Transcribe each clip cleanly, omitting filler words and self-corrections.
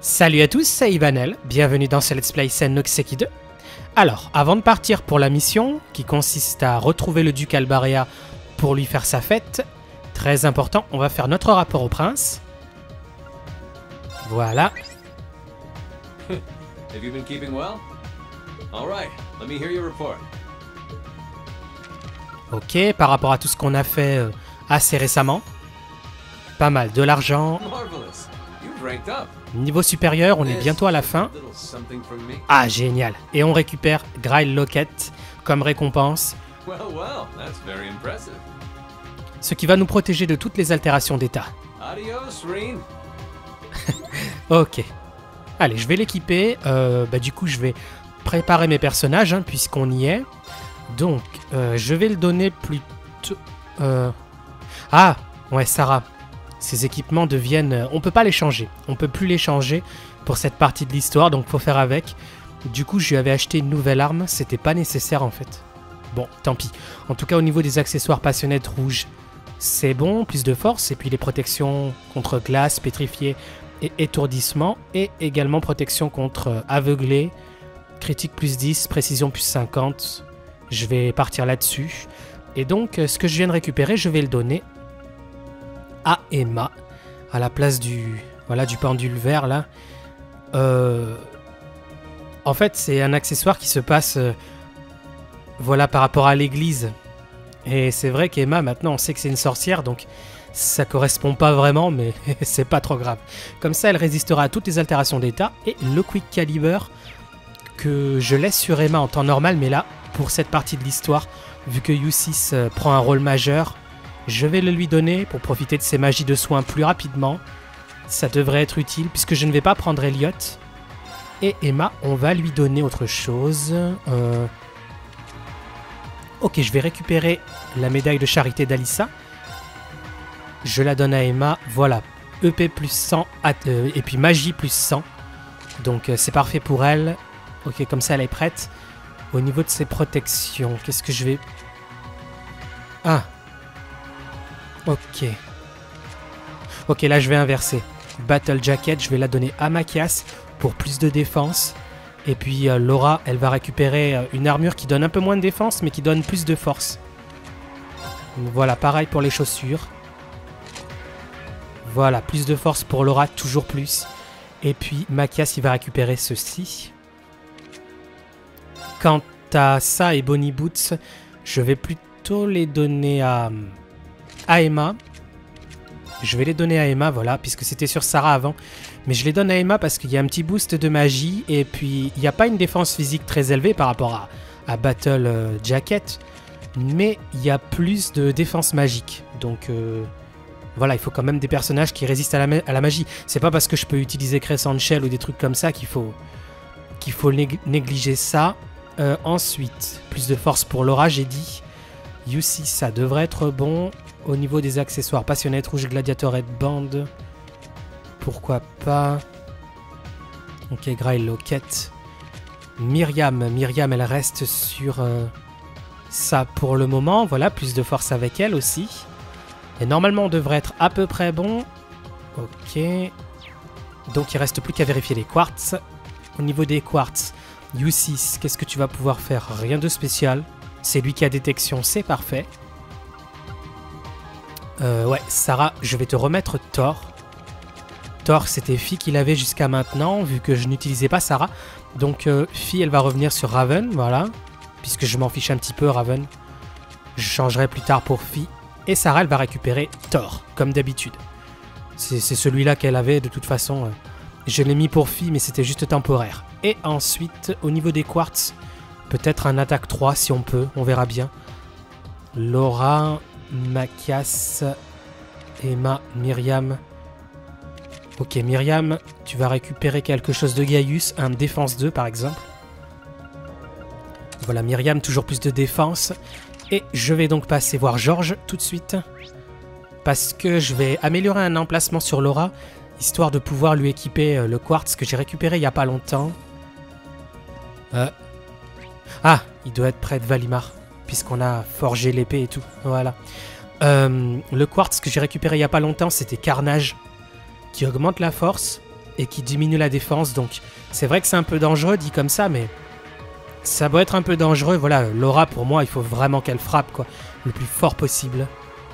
Salut à tous, c'est Ivanel, bienvenue dans ce Let's Play Sen no Kiseki 2. Alors, avant de partir pour la mission, qui consiste à retrouver le duc Albarea pour lui faire sa fête, très important, on va faire notre rapport au prince. Voilà. Have you been keeping well? All right, let me hear your report. Ok, par rapport à tout ce qu'on a fait assez récemment. Pas mal, de l'argent. Marvelous. You've ranked up. Niveau supérieur, on est bientôt à la fin. Little something from me. Ah, génial. Et on récupère Grail Locket comme récompense, Well, that's very impressive. ce qui va nous protéger de toutes les altérations d'état. Adios, Reen. Ok. Allez, je vais l'équiper. Du coup, je vais préparer mes personnages, hein, puisqu'on y est. Donc, je vais le donner plutôt... Ah, ouais, Sarah. Ces équipements deviennent... On peut pas les changer. On peut plus les changer pour cette partie de l'histoire, donc faut faire avec. Du coup, je lui avais acheté une nouvelle arme. C'était pas nécessaire, en fait. Bon, tant pis. En tout cas, au niveau des accessoires passionnettes rouges, c'est bon. Plus de force. Et puis les protections contre glace, pétrifié et étourdissement. Et également protection contre aveuglé. Critique plus 10, précision plus 50. Je vais partir là-dessus. Et donc, ce que je viens de récupérer, je vais le donner à Emma, à la place du, voilà, du pendule vert, là. En fait, c'est un accessoire qui se passe voilà, par rapport à l'église. Et c'est vrai qu'Emma, maintenant, on sait que c'est une sorcière, donc ça correspond pas vraiment, mais c'est pas trop grave. Comme ça, elle résistera à toutes les altérations d'état. Et le Quick Caliber, que je laisse sur Emma en temps normal, mais là, pour cette partie de l'histoire, vu que U6 prend un rôle majeur, je vais le lui donner pour profiter de ses magies de soins plus rapidement. Ça devrait être utile puisque je ne vais pas prendre Elliot. Et Emma, on va lui donner autre chose. Ok, je vais récupérer la médaille de charité d'Alissa. Je la donne à Emma. Voilà, EP plus 100 et puis magie plus 100. Donc c'est parfait pour elle. Ok, comme ça elle est prête. Au niveau de ses protections, qu'est-ce que je vais... Ah. Ok. Ok, là je vais inverser. Battle Jacket, je vais la donner à Machias pour plus de défense. Et puis Laura, elle va récupérer une armure qui donne un peu moins de défense, mais qui donne plus de force. Voilà, pareil pour les chaussures. Voilà, plus de force pour Laura, toujours plus. Et puis Machias, il va récupérer ceci. Quant à ça et Bonnie Boots, je vais plutôt les donner à Emma. Je vais les donner à Emma, voilà, puisque c'était sur Sarah avant. Mais je les donne à Emma parce qu'il y a un petit boost de magie. Et puis, il n'y a pas une défense physique très élevée par rapport à Battle Jacket. Mais il y a plus de défense magique. Donc, voilà, il faut quand même des personnages qui résistent à la magie. C'est pas parce que je peux utiliser Crescent Shell ou des trucs comme ça qu'il faut négliger ça. Ensuite, plus de force pour Laura, j'ai dit. U6, ça devrait être bon. Au niveau des accessoires, passionnette rouge, gladiator headband. Pourquoi pas. Ok, Grail Locket. Myriam, elle reste sur ça pour le moment. Voilà, plus de force avec elle aussi. Et normalement, on devrait être à peu près bon. Ok. Donc, il reste plus qu'à vérifier les quartz. Au niveau des quartz, U6, qu'est-ce que tu vas pouvoir faire? Rien de spécial. C'est lui qui a détection, c'est parfait. Ouais, Sarah, je vais te remettre Thor. Thor, c'était Fi qui l'avait jusqu'à maintenant, vu que je n'utilisais pas Sarah. Donc, Fi, elle va revenir sur Raven, voilà. Puisque je m'en fiche un petit peu, Raven. Je changerai plus tard pour Fi. Et Sarah, elle va récupérer Thor, comme d'habitude. C'est celui-là qu'elle avait, de toute façon. Je l'ai mis pour Fi, mais c'était juste temporaire. Et ensuite, au niveau des quartz, peut-être un attaque 3 si on peut, on verra bien. Laura, Machias, Emma, Myriam. Ok, Myriam, tu vas récupérer quelque chose de Gaius, un défense 2 par exemple. Voilà, Myriam, toujours plus de défense. Et je vais donc passer voir Georges tout de suite. Parce que je vais améliorer un emplacement sur Laura, histoire de pouvoir lui équiper le quartz que j'ai récupéré il n'y a pas longtemps. Ah, il doit être près de Valimar, puisqu'on a forgé l'épée et tout. Voilà. Le quartz que j'ai récupéré il n'y a pas longtemps, c'était Carnage, qui augmente la force. et qui diminue la défense. Donc c'est vrai que c'est un peu dangereux dit comme ça, mais ça doit être un peu dangereux. Voilà, Laura pour moi, il faut vraiment qu'elle frappe quoi, le plus fort possible.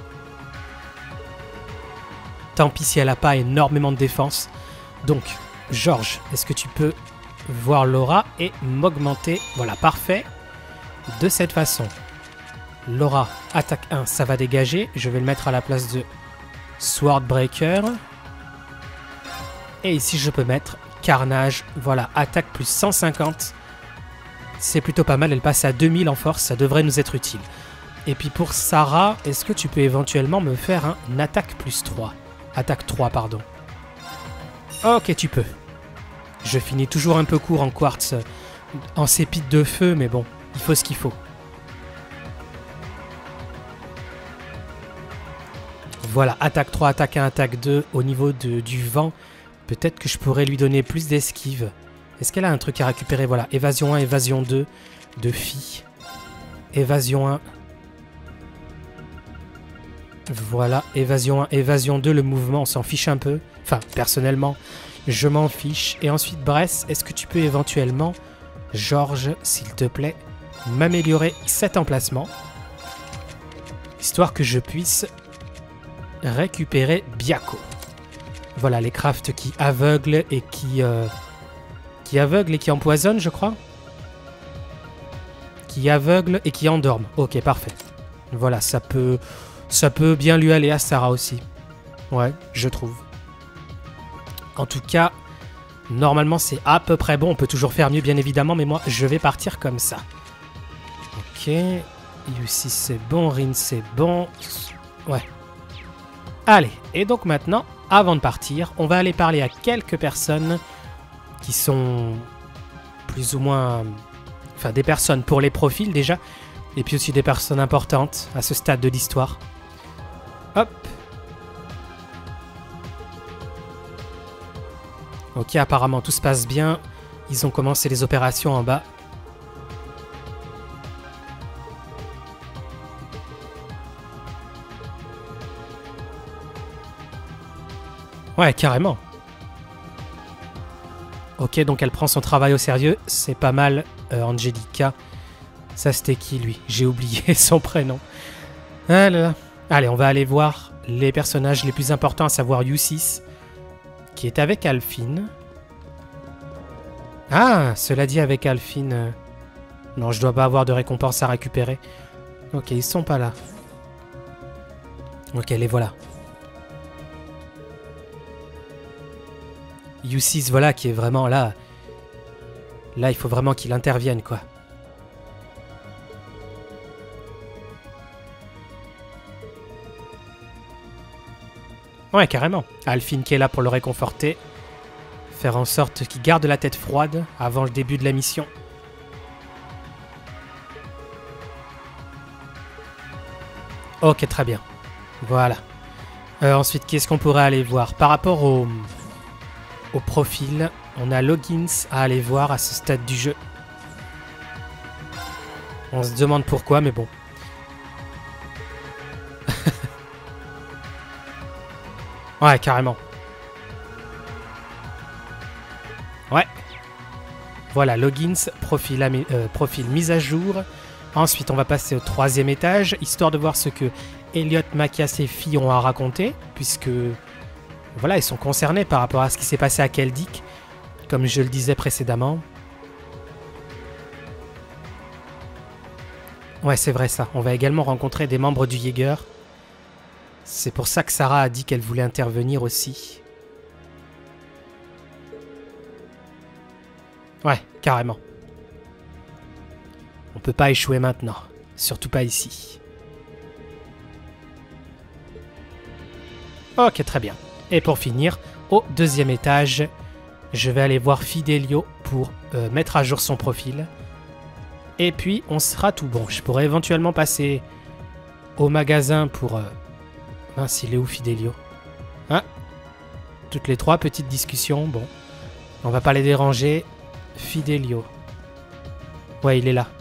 Tant pis si elle n'a pas énormément de défense. Donc, Georges, est-ce que tu peux voir Laura et m'augmenter? Voilà, parfait. De cette façon. Laura, attaque 1, ça va dégager. Je vais le mettre à la place de Swordbreaker. Et ici, je peux mettre Carnage. Voilà, attaque plus 150. C'est plutôt pas mal, elle passe à 2000 en force, ça devrait nous être utile. Et puis pour Sarah, est-ce que tu peux éventuellement me faire un attaque plus 3? Attaque 3, pardon. Ok, tu peux. Je finis toujours un peu court en quartz, en sépite de feu, mais bon, il faut ce qu'il faut. Voilà, attaque 3, attaque 1, attaque 2, au niveau du vent, peut-être que je pourrais lui donner plus d'esquive. Est-ce qu'elle a un truc à récupérer? Voilà, évasion 1, évasion 2, de Phi. Évasion 1. Voilà, évasion 1, évasion 2, le mouvement, on s'en fiche un peu. Enfin, personnellement, je m'en fiche. Et ensuite, Bress, est-ce que tu peux éventuellement, Georges, s'il te plaît, m'améliorer cet emplacement, histoire que je puisse récupérer Byakko. Voilà, les crafts qui aveuglent et qui empoisonnent, je crois. Qui aveuglent et qui endorment. Ok, parfait. Voilà, ça peut bien lui aller à Sarah aussi. Ouais, je trouve. En tout cas, normalement, c'est à peu près bon. On peut toujours faire mieux, bien évidemment, mais moi, je vais partir comme ça. Ok. Ici, c'est bon. Rin, c'est bon. Ouais. Allez, et donc maintenant, avant de partir, on va aller parler à quelques personnes qui sont plus ou moins... Enfin, des personnes pour les profils, déjà. Et puis aussi des personnes importantes à ce stade de l'histoire. Hop. Ok, apparemment tout se passe bien. Ils ont commencé les opérations en bas. Ouais, carrément. Ok, donc elle prend son travail au sérieux. C'est pas mal, Angelica. Ça, c'était qui, lui? J'ai oublié son prénom. Ah là là. Allez, on va aller voir les personnages les plus importants, à savoir U6, qui est avec Alphine. Ah, cela dit, avec Alphine... Non, je dois pas avoir de récompense à récupérer. Ok, ils sont pas là. Ok, les voilà. U6, voilà, qui est vraiment là. Là, il faut vraiment qu'il intervienne, quoi. Ouais, carrément. Alphine qui est là pour le réconforter. Faire en sorte qu'il garde la tête froide avant le début de la mission. Ok, très bien. Voilà. Ensuite, qu'est-ce qu'on pourrait aller voir? Par rapport au profil, on a Loggins à aller voir à ce stade du jeu. On se demande pourquoi, mais bon. Ouais, carrément. Ouais. Voilà, Loggins, profil mise à jour. Ensuite, on va passer au 3e étage, histoire de voir ce que Elliot, Machias et Phi ont à raconter, puisque... Voilà, ils sont concernés par rapport à ce qui s'est passé à Keldik, comme je le disais précédemment. Ouais, c'est vrai ça. On va également rencontrer des membres du Jäger. C'est pour ça que Sarah a dit qu'elle voulait intervenir aussi. Ouais, carrément. On peut pas échouer maintenant. Surtout pas ici. Ok, très bien. Et pour finir, au 2e étage, je vais aller voir Fidelio pour mettre à jour son profil. Et puis, on sera tout bon. Je pourrais éventuellement passer au magasin pour... Mince, il est où Fidelio? Ah, toutes les 3 petites discussions. Bon, on va pas les déranger. Fidelio. Ouais, il est là.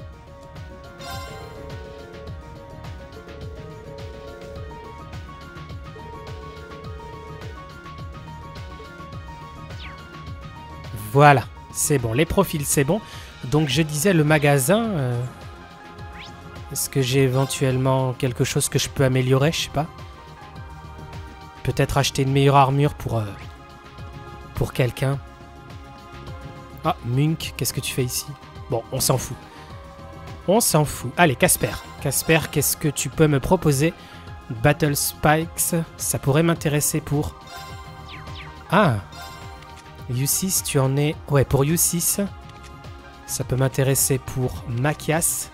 Voilà, c'est bon. Les profils, c'est bon. Donc je disais le magasin... Est-ce que j'ai éventuellement quelque chose que je peux améliorer? Je sais pas. Peut-être acheter une meilleure armure pour quelqu'un. Ah, Munk, qu'est-ce que tu fais ici? Bon, on s'en fout. On s'en fout. Allez, Casper. Casper, qu'est-ce que tu peux me proposer? Battle Spikes, ça pourrait m'intéresser pour... Ah, U6, tu en es... Ouais, pour U6, ça peut m'intéresser pour Machias.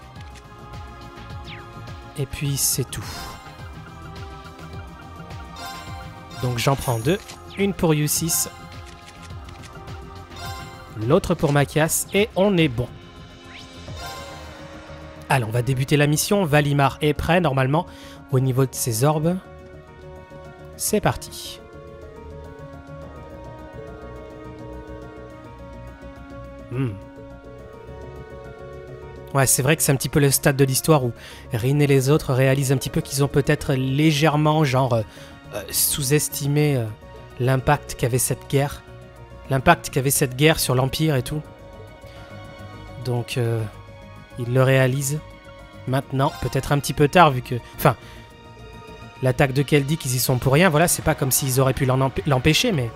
Et puis, c'est tout. Donc, j'en prends deux. Une pour U6. L'autre pour Machias. Et on est bon. Allez, on va débuter la mission. Valimar est prêt, normalement, au niveau de ses orbes. C'est parti. Ouais, c'est vrai que c'est un petit peu le stade de l'histoire où Rin et les autres réalisent un petit peu qu'ils ont peut-être légèrement, genre, sous-estimé l'impact qu'avait cette guerre. L'impact qu'avait cette guerre sur l'Empire et tout. Donc, ils le réalisent maintenant, peut-être un petit peu tard, vu que... Enfin, l'attaque de Keldik, ils y sont pour rien, voilà, c'est pas comme s'ils auraient pu l'empêcher, mais...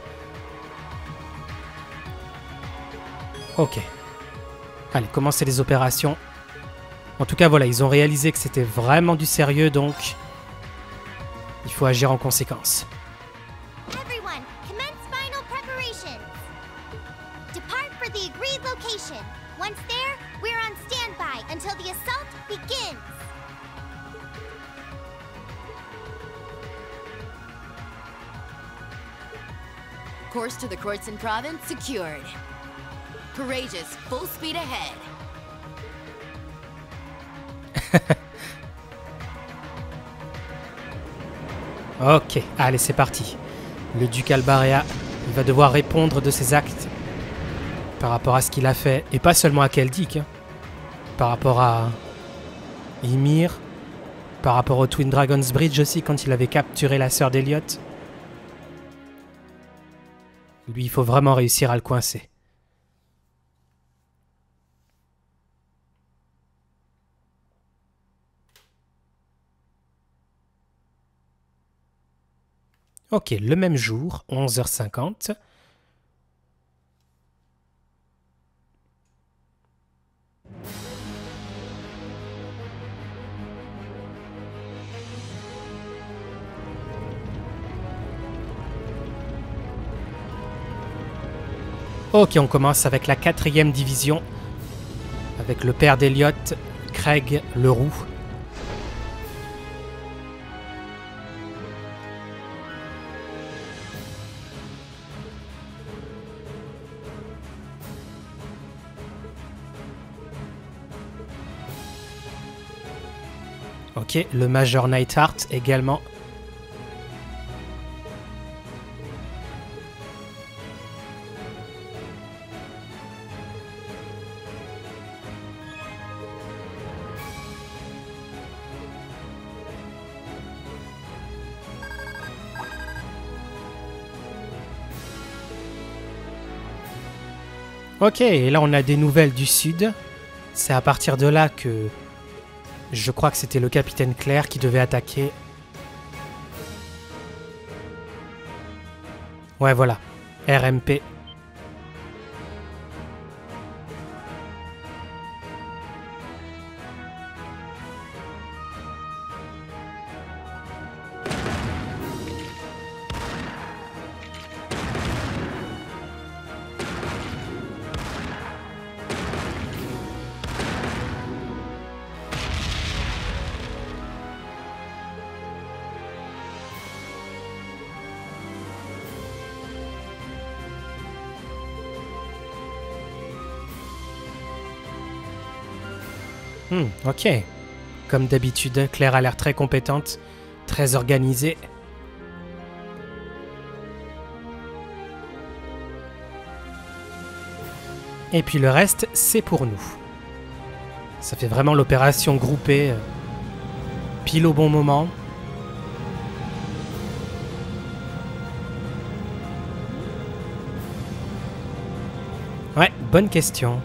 Ok. Allez, commencez les opérations. En tout cas, voilà, ils ont réalisé que c'était vraiment du sérieux, donc il faut agir en conséquence. Everyone, commence final preparations. Depart for the agreed location. Once there, we're on standby until the assault begins. Course to the Kroitsan province secured. Courageous, full speed ahead. Ok, allez, c'est parti. Le duc Albaria va devoir répondre de ses actes par rapport à ce qu'il a fait, et pas seulement à Keldik, hein. Par rapport à Ymir, par rapport au Twin Dragon's Bridge aussi, quand il avait capturé la sœur d'Eliot. Lui, il faut vraiment réussir à le coincer. Ok, le même jour, 11h50. Ok, on commence avec la 4e division, avec le père d'Eliot, Craig Leroux. Ok, le Major Nightheart également. Ok, et là on a des nouvelles du sud. C'est à partir de là que je crois que c'était le capitaine Claire qui devait attaquer. Ouais, voilà. RMP. Ok. Comme d'habitude, Claire a l'air très compétente, très organisée. Et puis le reste, c'est pour nous. Ça fait vraiment l'opération groupée, pile au bon moment. Ouais, bonne question.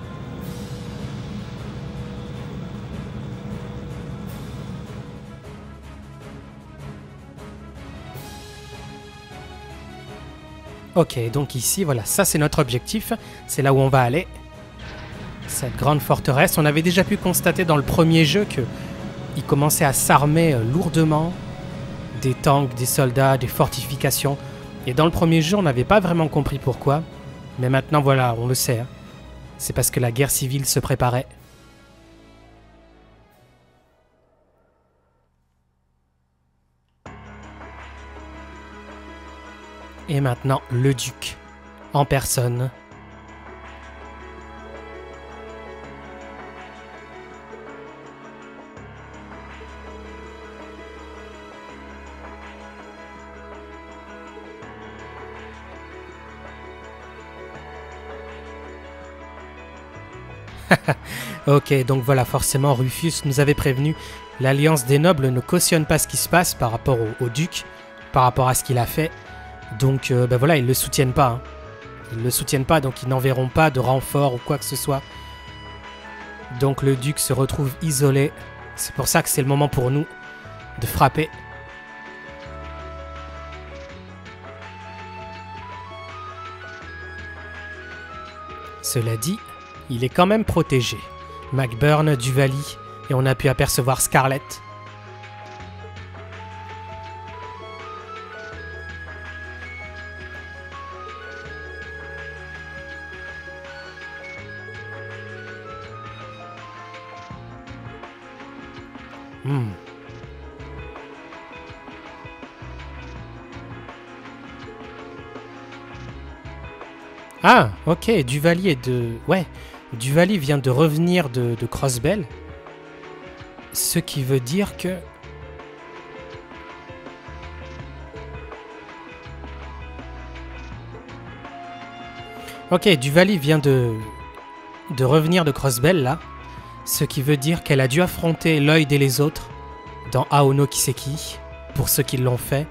Ok, donc ici, voilà, ça c'est notre objectif. C'est là où on va aller. Cette grande forteresse. On avait déjà pu constater dans le premier jeu que il commençait à s'armer lourdement. Des tanks, des soldats, des fortifications. Et dans le premier jeu, on n'avait pas vraiment compris pourquoi. Mais maintenant, voilà, on le sait. Hein. C'est parce que la guerre civile se préparait. Et maintenant, le duc, en personne. Ok, donc voilà, forcément, Rufus nous avait prévenu. L'Alliance des Nobles ne cautionne pas ce qui se passe par rapport au duc, par rapport à ce qu'il a fait. Donc, ben voilà, ils ne le soutiennent pas. Hein. Ils ne le soutiennent pas, donc ils n'enverront pas de renfort ou quoi que ce soit. Donc le duc se retrouve isolé. C'est pour ça que c'est le moment pour nous de frapper. Cela dit, il est quand même protégé. McBurn, Duvally, et on a pu apercevoir Scarlett. Ah, ok, Duvally est de... Ouais, Duvally vient de revenir de Crossbell. Ce qui veut dire que... Ok, Duvally vient de revenir de Crossbell, là. Ce qui veut dire qu'elle a dû affronter Lloyd et les autres dans Ao no Kiseki, pour ceux qui l'ont fait.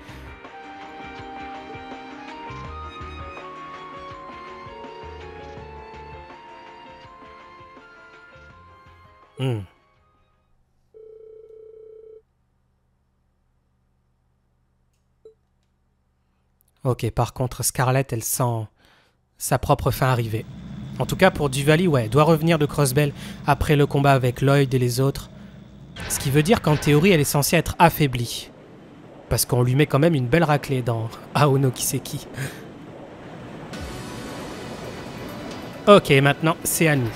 Ok, par contre, Scarlett, elle sent sa propre fin arriver. En tout cas, pour Duvally, ouais, elle doit revenir de Crossbell après le combat avec Lloyd et les autres. Ce qui veut dire qu'en théorie, elle est censée être affaiblie. Parce qu'on lui met quand même une belle raclée dans Ao no Kiseki. Ok, maintenant, c'est à nous.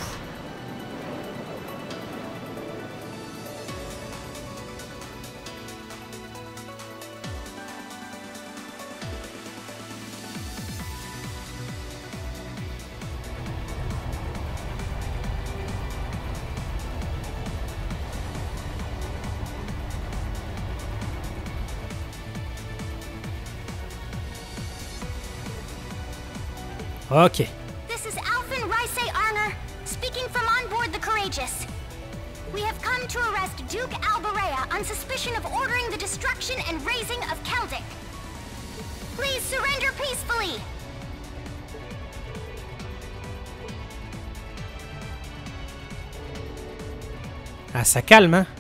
Ok. This is Alphen Raisei Arner, speaking from on board the Courageous. We have come to arrest Duke Alberea on suspicion of ordering the destruction and razing of Celtic. Please surrender peacefully. Ah, ça calme, hein?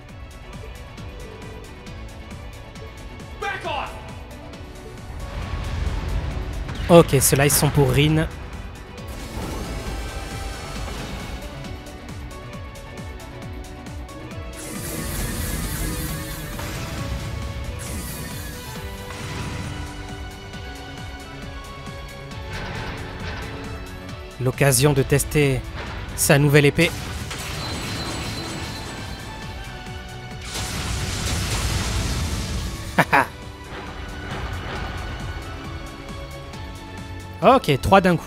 Ok, ceux-là, ils sont pour Rin. L'occasion de tester sa nouvelle épée. Ok, 3 d'un coup.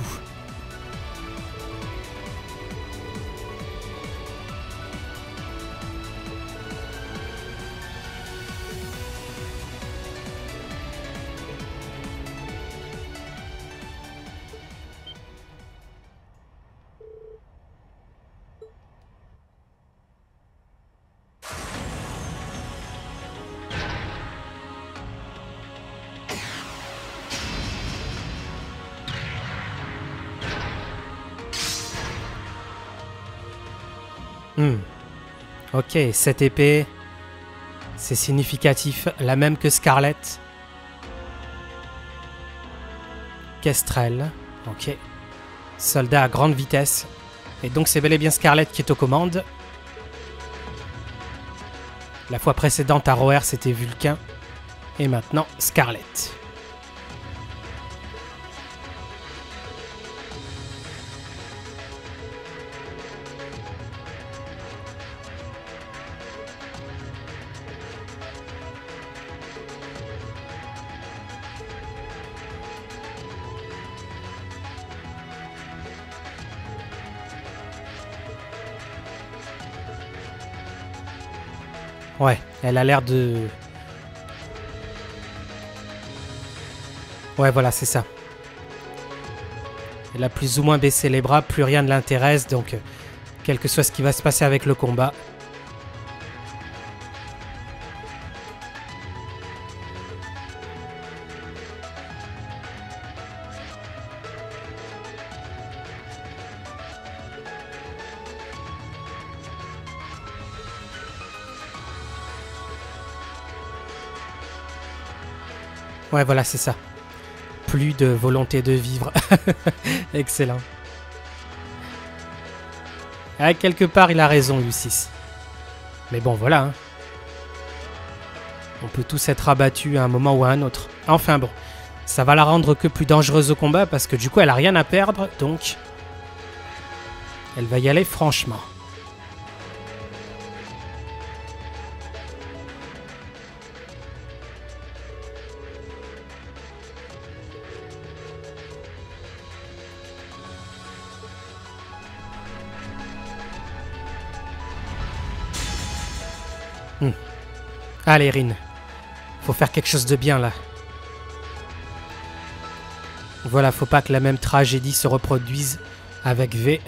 Ok, cette épée, c'est significatif, la même que Scarlett. Kestrel, ok. Soldat à grande vitesse. Et donc c'est bel et bien Scarlett qui est aux commandes. La fois précédente à Roer, c'était Vulcain. Et maintenant, Scarlett. Ouais, elle a l'air de... Ouais, voilà, c'est ça. Elle a plus ou moins baissé les bras, plus rien ne l'intéresse, donc quel que soit ce qui va se passer avec le combat. Ouais, voilà, c'est ça. Plus de volonté de vivre. Excellent. Ah, quelque part, il a raison, U6. Mais bon, voilà. Hein. On peut tous être abattus à un moment ou à un autre. Enfin bon, ça va la rendre que plus dangereuse au combat parce que du coup, elle a rien à perdre. Donc, elle va y aller franchement. Allez, Rin. Faut faire quelque chose de bien, là. Voilà, faut pas que la même tragédie se reproduise avec V.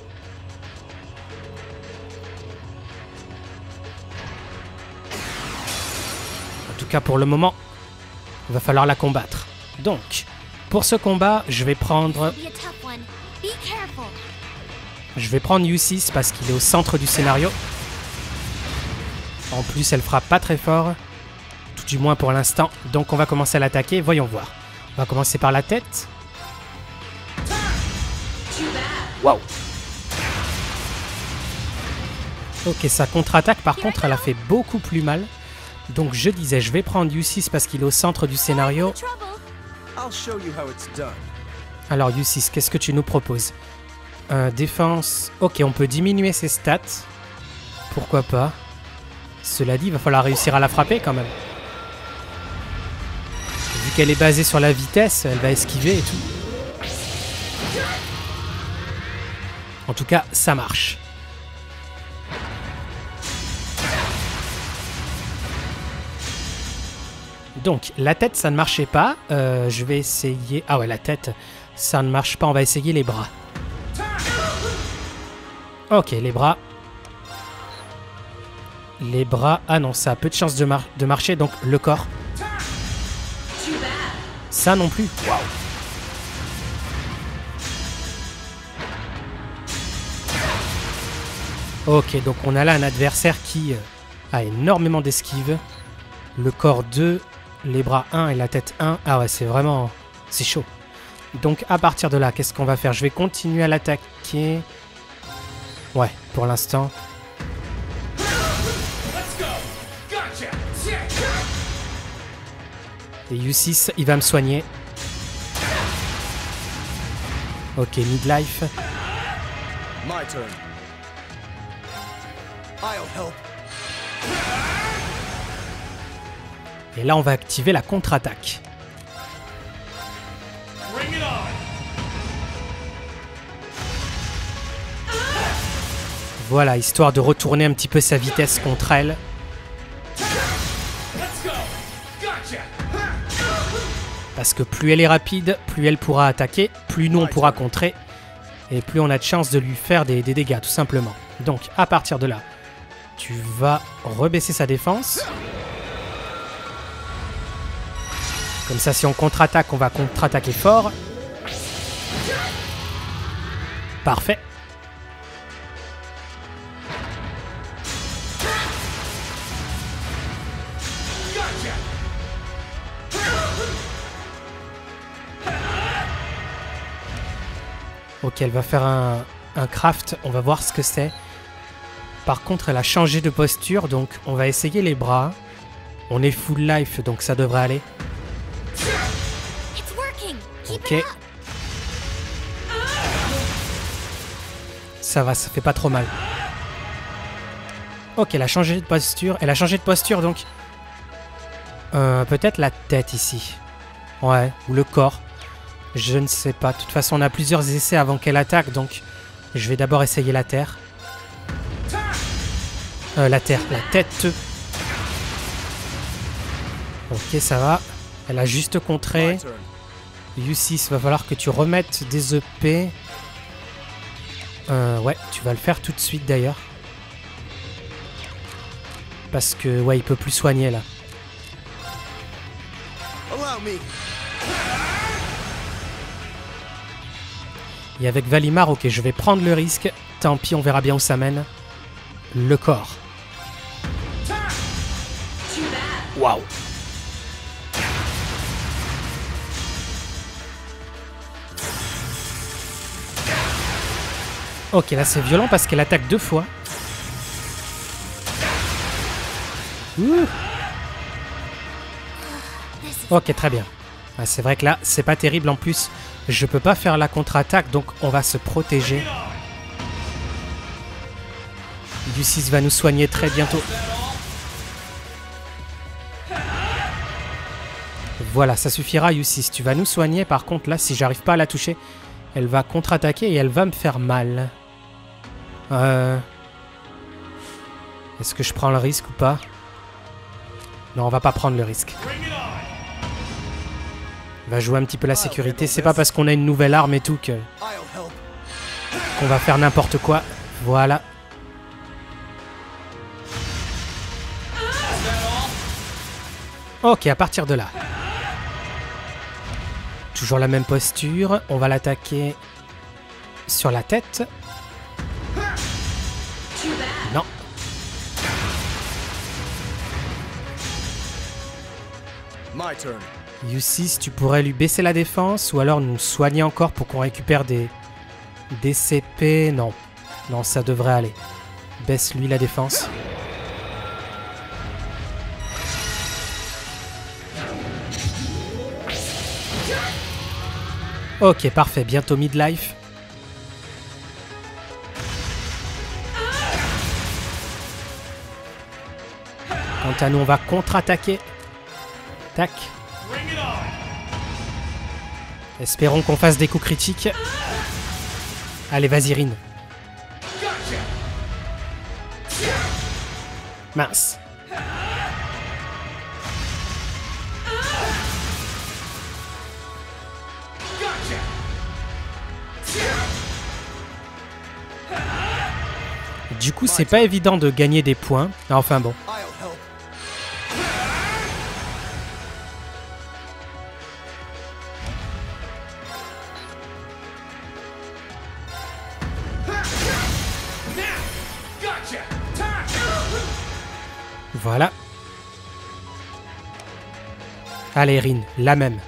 En tout cas, pour le moment, il va falloir la combattre. Donc, pour ce combat, je vais prendre U6 parce qu'il est au centre du scénario. En plus, elle frappe pas très fort, tout du moins pour l'instant. Donc on va commencer à l'attaquer, voyons voir. On va commencer par la tête. Waouh. Ok, sa contre-attaque, par contre, elle a fait beaucoup plus mal. Donc je disais, je vais prendre U6 parce qu'il est au centre du scénario. Alors U6, qu'est-ce que tu nous proposes? Défense... Ok, on peut diminuer ses stats. Pourquoi pas? Cela dit, il va falloir réussir à la frapper quand même. Vu qu'elle est basée sur la vitesse, elle va esquiver et tout. En tout cas, ça marche. Donc, la tête, ça ne marchait pas. Je vais essayer... Ah ouais, la tête, ça ne marche pas. On va essayer les bras. Ok, les bras... Les bras, ah non, ça a peu de chance de marcher, donc le corps. Ça non plus. Wow. Ok, donc on a là un adversaire qui a énormément d'esquive. Le corps 2, les bras 1 et la tête 1. Ah ouais, c'est vraiment... C'est chaud. Donc à partir de là, qu'est-ce qu'on va faire? Je vais continuer à l'attaquer. Ouais, pour l'instant... Et U6, il va me soigner. Ok, midlife. Et là, on va activer la contre-attaque. Voilà, histoire de retourner un petit peu sa vitesse contre elle. Parce que plus elle est rapide, plus elle pourra attaquer, plus nous on pourra contrer, et plus on a de chances de lui faire des dégâts, tout simplement. Donc, à partir de là, tu vas rebaisser sa défense. Comme ça, si on contre-attaque, on va contre-attaquer fort. Parfait. Ok, elle va faire un craft. On va voir ce que c'est. Par contre, elle a changé de posture. Donc, on va essayer les bras. On est full life, donc ça devrait aller. Ok. Ça va, ça fait pas trop mal. Ok, elle a changé de posture. Elle a changé de posture, donc... peut-être la tête, ici. Ouais, ou le corps. Je ne sais pas. De toute façon, on a plusieurs essais avant qu'elle attaque, donc... Je vais d'abord essayer la terre. La terre, la tête. Ok, ça va. Elle a juste contré. U6, va falloir que tu remettes des EP. Ouais, tu vas le faire tout de suite d'ailleurs. Parce que, ouais, il peut plus soigner là. Et avec Valimar, ok, je vais prendre le risque. Tant pis, on verra bien où ça mène. Le corps. Waouh. Ok, là c'est violent parce qu'elle attaque 2 fois. Ouh. Ok, très bien. Ah, c'est vrai que là, c'est pas terrible en plus. Je peux pas faire la contre-attaque, donc on va se protéger. U6 va nous soigner très bientôt. Voilà, ça suffira U6. Tu vas nous soigner. Par contre, là, si j'arrive pas à la toucher, elle va contre-attaquer et elle va me faire mal. Est-ce que je prends le risque ou pas? Non, on va pas prendre le risque. On va jouer un petit peu la sécurité. C'est pas parce qu'on a une nouvelle arme et tout que qu'on va faire n'importe quoi. Voilà. Ok, à partir de là. Toujours la même posture. On va l'attaquer sur la tête. Non. U6, tu pourrais lui baisser la défense ou alors nous soigner encore pour qu'on récupère des CP. Non. Non, ça devrait aller. Baisse-lui la défense. Ok, parfait. Bientôt midlife. Quant à nous, on va contre-attaquer. Tac. Espérons qu'on fasse des coups critiques. Allez, vas-y, Rin. Mince. Du coup, c'est pas évident de gagner des points. Enfin bon. Voilà. Allez, Rin, la même.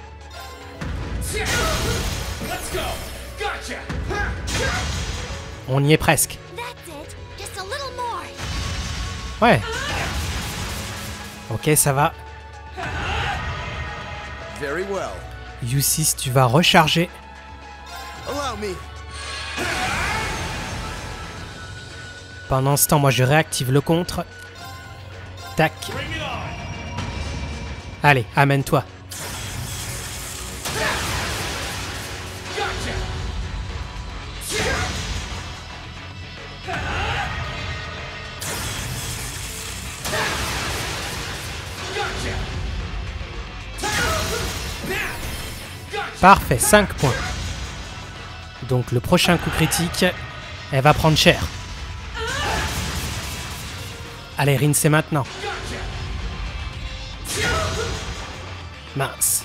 On y est presque. Ouais. Ok, ça va. U6, tu vas recharger. Pendant ce temps, moi, je réactive le contre. Tac. Allez, amène-toi. Parfait, 5 points. Donc le prochain coup critique, elle va prendre cher. Allez, Rin, c'est maintenant. Mince.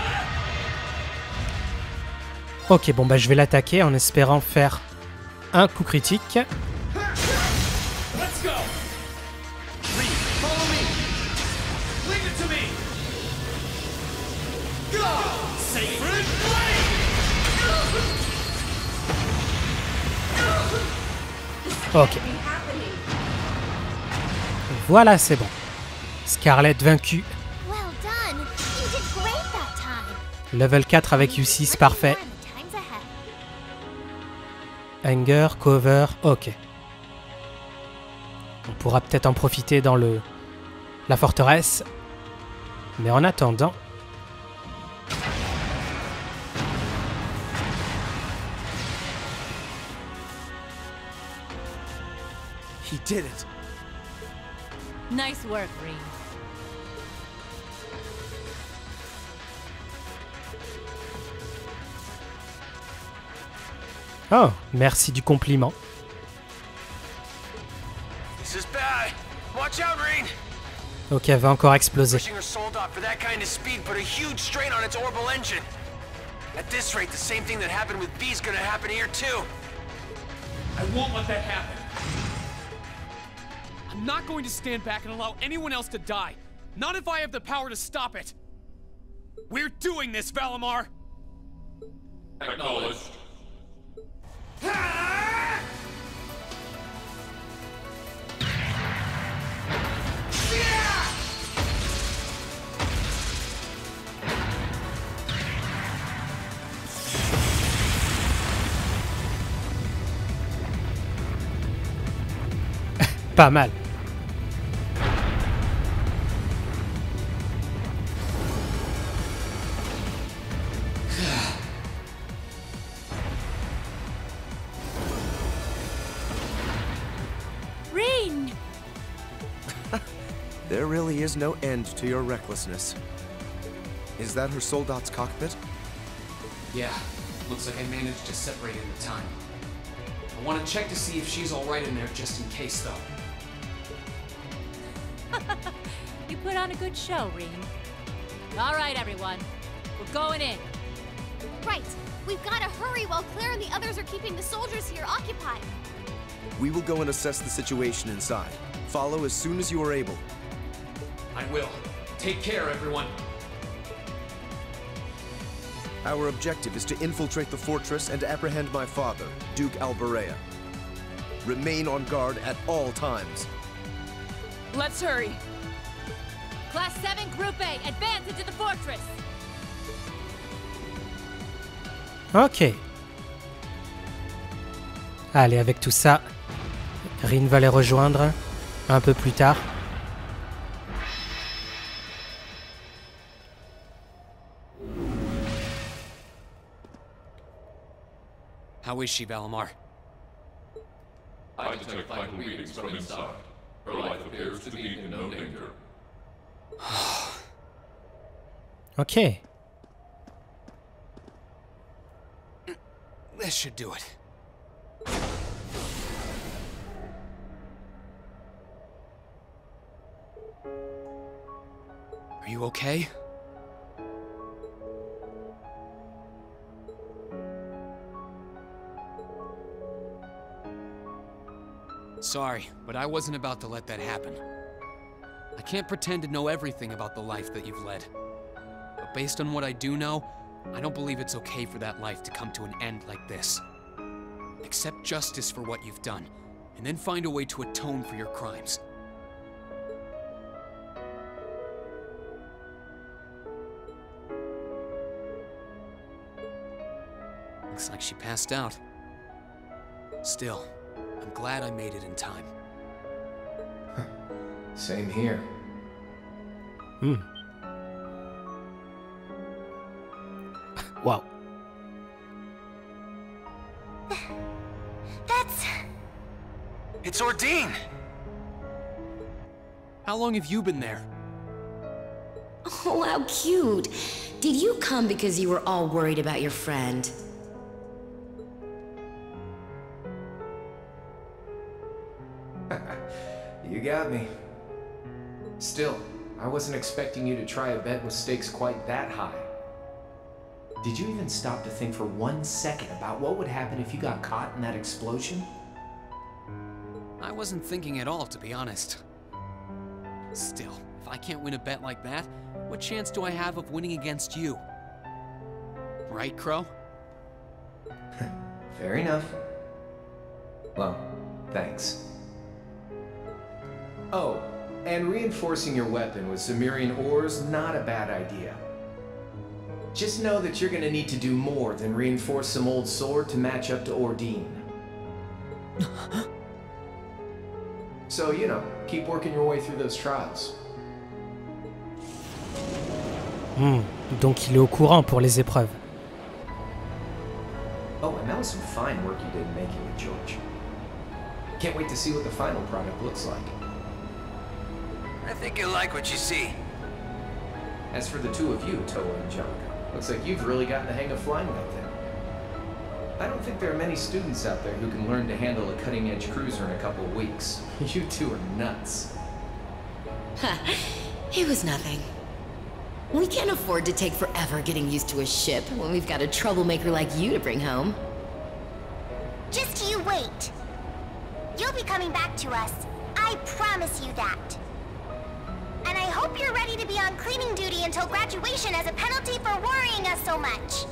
Ok, bon bah je vais l'attaquer en espérant faire un coup critique. Ok. Voilà, c'est bon. Scarlett vaincue. Well done. You did great that time. Level 4 avec U6, parfait. Time's ahead. Hanger, cover, ok. On pourra peut-être en profiter dans la forteresse. Mais en attendant... He did it. Nice work, Rean. Oh, merci du compliment. This is bad. Watch out, Rean. Ok, elle va encore exploser. Pushing her soul dot for that kind of speed put a huge strain on its orbital engine. At this rate, the same thing that happened with B's gonna happen here too. I won't let that happen. I'm not going to stand back and allow anyone else to die. Not if I have the power to stop it. We're doing this, Valimar! Acknowledged. Pas mal. Rean! There really is no end to your recklessness. Is that her Soldot's cockpit? Yeah, looks like I managed to separate in the time. I want to check to see if she's alright in there just in case, though. You put on a good show, Rean. All right, everyone. We're going in. Right. We've got to hurry while Claire and the others are keeping the soldiers here occupied. We will go and assess the situation inside. Follow as soon as you are able. I will. Take care, everyone. Our objective is to infiltrate the fortress and apprehend my father, Duke Alberea. Remain on guard at all times. Let's hurry. Class 7, Group A, advance into the fortress. Ok. Allez, avec tout ça, Rean va les rejoindre un peu plus tard. How is she, Valimar? I detect vital readings from inside. Her life appears to be in no danger. Ok. This should do it. Are you okay? Sorry, but I wasn't about to let that happen. I can't pretend to know everything about the life that you've led. But based on what I do know, I don't believe it's okay for that life to come to an end like this. Accept justice for what you've done, and then find a way to atone for your crimes. Looks like she passed out. Still, I'm glad I made it in time. Same here. Wow. That's... It's Ordine! How long have you been there? Oh, how cute. Did you come because you were all worried about your friend? You got me. Still, I wasn't expecting you to try a bet with stakes quite that high. Did you even stop to think for 1 second about what would happen if you got caught in that explosion? I wasn't thinking at all, to be honest. Still, if I can't win a bet like that, what chance do I have of winning against you? Right, Crow? Fair enough. Well, Thanks. Oh, and reinforcing your weapon with Zemirian ores, not a bad idea. Just know that you're gonna need to do more than reinforce some old sword to match up to Ordine. So, you know, keep working your way through those trials. Donc il est au courant pour les épreuves. Oh, and that was some fine work you did making it, George. Can't wait to see what the final product looks like. I think you'll like what you see. As for the two of you, Toa and Angelica, looks like you've really gotten the hang of flying that thing. I don't think there are many students out there who can learn to handle a cutting-edge cruiser in a couple of weeks. You two are nuts. It was nothing. We can't afford to take forever getting used to a ship when we've got a troublemaker like you to bring home. Just you wait. You'll be coming back to us. I promise you that. And I hope you're ready to be on cleaning duty until graduation as a penalty for worrying us so much.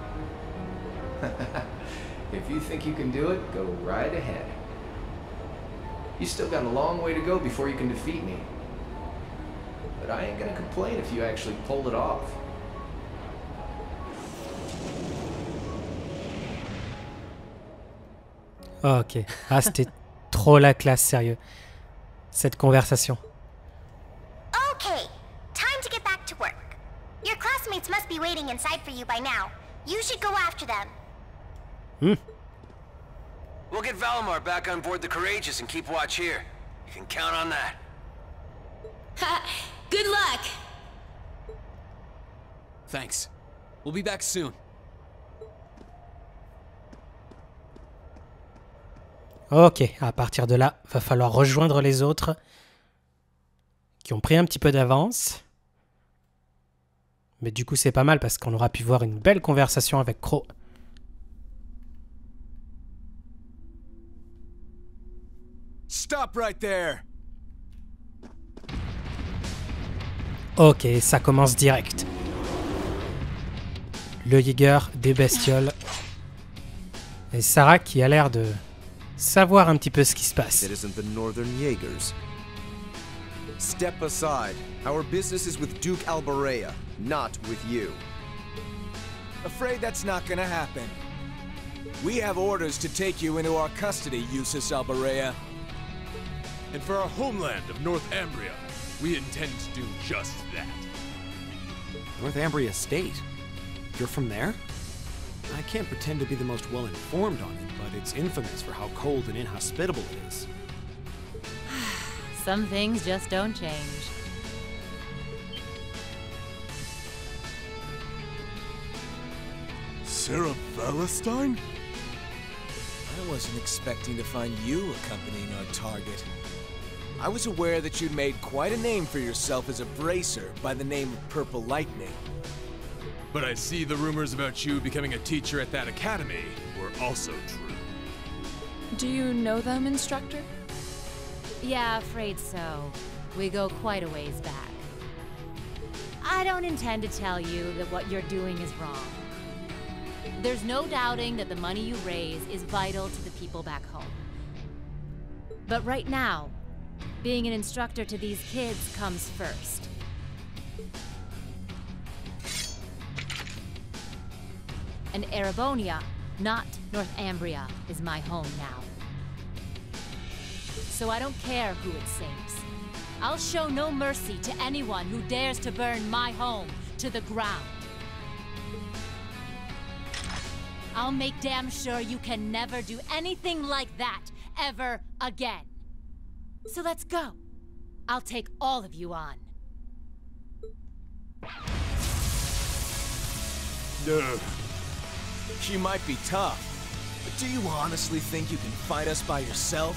If you think you can do it, go right ahead. You still got a long way to go before you can defeat me. But I ain't gonna complain if you actually pull it off. Ok. Ah, c'était trop la classe, sérieux. Cette conversation. Okay, time to get back to work. Your classmates must be waiting inside for you by now. You should go after them. We'll get Valimar back on board the Courageous and keep watch here. You can count on that. Good luck! Thanks. We'll be back soon. Ok, à partir de là, va falloir rejoindre les autres qui ont pris un petit peu d'avance. Mais du coup, c'est pas mal parce qu'on aura pu voir une belle conversation avec Crow. Stop right there. Ok, ça commence direct. Le Jäger, des bestioles. Et Sarah qui a l'air de savoir un petit peu ce qui se passe. It isn't the Northern Jaegers. Step aside. Our business is with Duke Albarea, not with you. Afraid that's not gonna happen. We have orders to take you into our custody, Eustace Albarea. And for our homeland of North Ambria, we intend to do just that. North Ambria State? You're from there? I can't pretend to be the most well-informed on it, but it's infamous for how cold and inhospitable it is. Some things just don't change. Sarah Valentine? I wasn't expecting to find you accompanying our target. I was aware that you'd made quite a name for yourself as a bracer by the name of Purple Lightning. But I see the rumors about you becoming a teacher at that academy were also true. Do you know them, Instructor? Yeah, afraid so. We go quite a ways back. I don't intend to tell you that what you're doing is wrong. There's no doubting that the money you raise is vital to the people back home. But right now, being an instructor to these kids comes first. And Erebonia, not North Ambria, is my home now. So I don't care who it saves. I'll show no mercy to anyone who dares to burn my home to the ground. I'll make damn sure you can never do anything like that ever again. So let's go. I'll take all of you on. She might be tough, but do you honestly think you can fight us by yourself?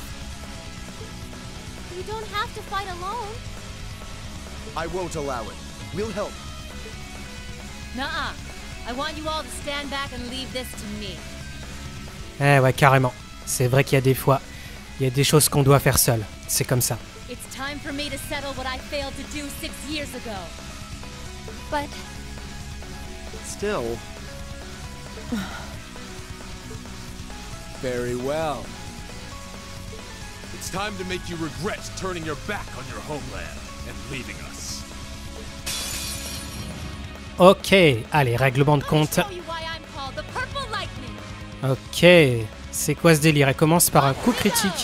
You don't have to fight alone. I won't allow it. We'll help. Nuh-uh. I want you all to stand back and leave this to me. Eh ouais, carrément. C'est vrai qu'il y a des fois, il y a des choses qu'on doit faire seul. C'est comme ça. It's time for me to settle what I failed to do 6 years ago. But Still... Very well. It's time to make you regret turning your back on your homeland and leaving us. Ok, allez, règlement de compte. Ok, c'est quoi ce délire? Elle commence par un coup critique.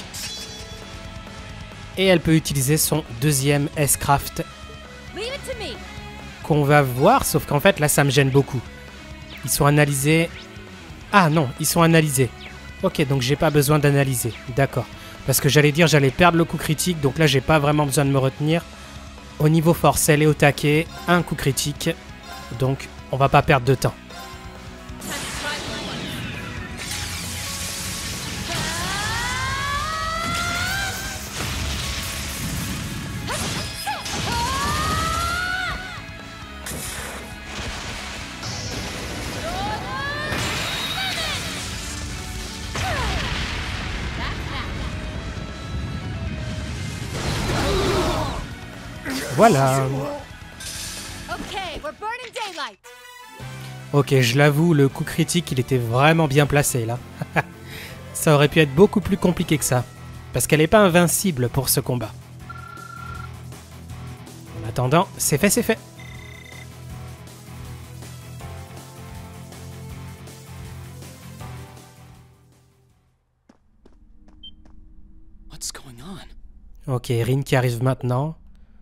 Et elle peut utiliser son deuxième S-Craft. Qu'on va voir, sauf qu'en fait, là, ça me gêne beaucoup. Ils sont analysés... Ah non, ils sont analysés. Ok, donc j'ai pas besoin d'analyser. D'accord. Parce que j'allais dire, j'allais perdre le coup critique, donc là, j'ai pas vraiment besoin de me retenir. Au niveau force, elle est au taquet. Un coup critique. Donc, on va pas perdre de temps. Voilà. Ok, je l'avoue, le coup critique, il était vraiment bien placé, là. Ça aurait pu être beaucoup plus compliqué que ça. Parce qu'elle n'est pas invincible pour ce combat. En attendant, c'est fait, c'est fait. What's going on? Ok, Rin qui arrive maintenant.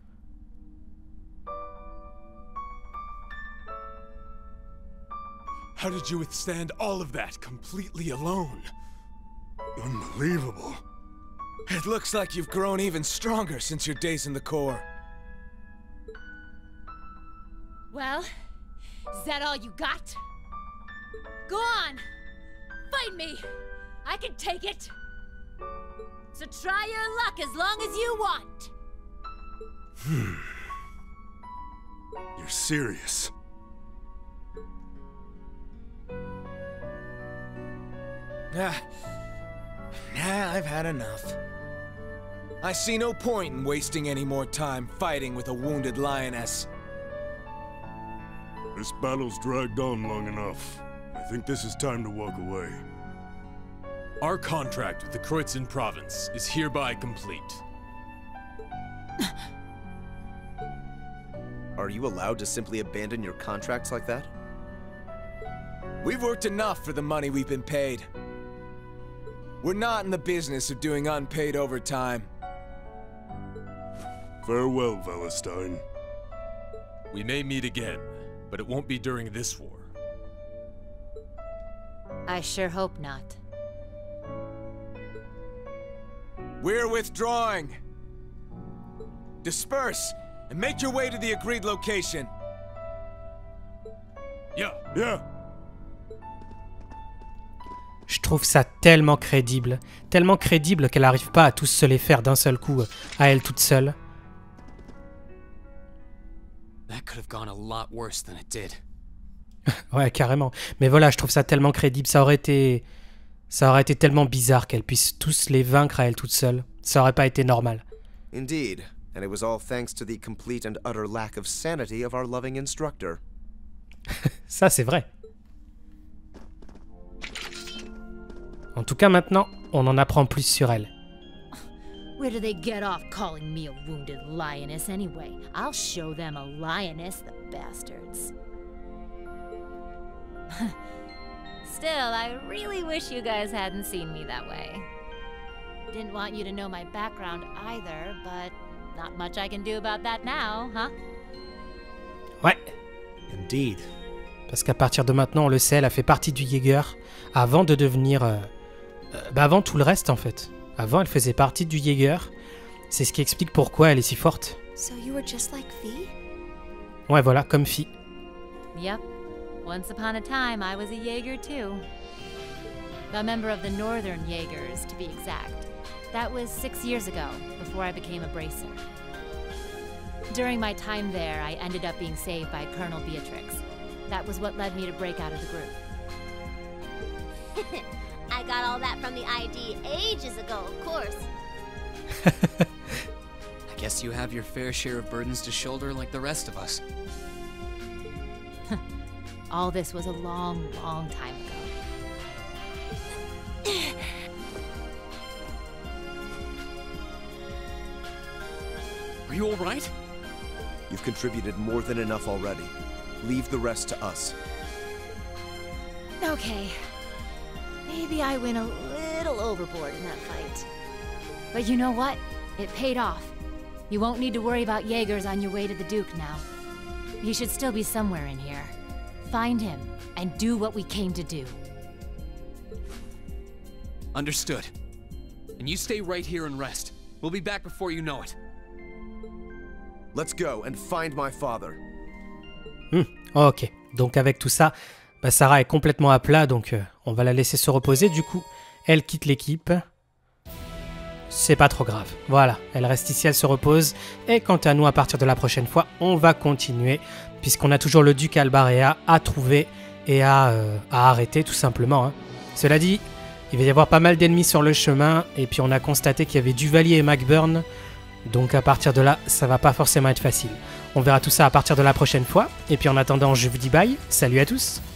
How did you withstand all of that completely alone? Unbelievable. It looks like you've grown even stronger since your days in the Corps. Well, is that all you got? Go on! Fight me! I can take it! So try your luck as long as you want! You're serious? I've had enough. I see no point in wasting any more time fighting with a wounded lioness. This battle's dragged on long enough. I think this is time to walk away. Our contract with the Kreuzin province is hereby complete. Are you allowed to simply abandon your contracts like that? We've worked enough for the money we've been paid. We're not in the business of doing unpaid overtime. Farewell, Valestein. We may meet again, but it won't be during this war. I sure hope not. We're withdrawing. Disperse and make your way to the agreed location. Yeah. Je trouve ça tellement crédible qu'elle n'arrive pas à tous se les faire d'un seul coup, à elle toute seule. That could have gone a lot worse than it did. Ouais, carrément. Mais voilà, je trouve ça tellement crédible. Ça aurait été tellement bizarre qu'elle puisse tous les vaincre à elle toute seule. Ça aurait pas été normal. Indeed, and it was all thanks to the complete and utter lack of sanity of our loving instructor. Ça, c'est vrai. En tout cas, maintenant, on en apprend plus sur elle. Where do they get off calling me a wounded lioness anyway? I'll show them a lioness, the bastards. Still, I really wish you guys hadn't seen me that way. Didn't want you to know my background either, but not much I can do about that now, huh? Ouais. Indeed. Parce qu'à partir de maintenant, on le sait, elle a fait partie du Jaeger avant de devenir... avant tout le reste, en fait. Avant, elle faisait partie du Jaeger. C'est ce qui explique pourquoi elle est si forte. So you were just like Fee? Ouais, voilà, comme Fie. Yep. Once upon a time, I was a Jaeger too. A member of the Northern Jaegers, to be exact. That was 6 years ago, before I became a bracer. During my time there, I ended up being saved by Colonel Beatrix. That was what led me to break out of the group. I got all that from the ID ages ago, of course. I guess you have your fair share of burdens to shoulder like the rest of us. All this was a long, long time ago. Are you alright? You've contributed more than enough already. Leave the rest to us. Okay. Maybe I went a little overboard in that fight. But you know what? It paid off. You won't need to worry about Jaegers on your way to the Duke now. He should still be somewhere in here. Find him, and do what we came to do. Understood. And you stay right here and rest. We'll be back before you know it. Let's go and find my father. Ok, donc avec tout ça, bah Sarah est complètement à plat, donc on va la laisser se reposer. Du coup, elle quitte l'équipe. C'est pas trop grave. Voilà, elle reste ici, elle se repose. Et quant à nous, à partir de la prochaine fois, on va continuer, puisqu'on a toujours le duc Albarea à trouver et à arrêter, tout simplement. Hein. Cela dit, il va y avoir pas mal d'ennemis sur le chemin, et puis on a constaté qu'il y avait Duvalier et McBurn. Donc à partir de là, ça va pas forcément être facile. On verra tout ça à partir de la prochaine fois. Et puis en attendant, je vous dis bye. Salut à tous!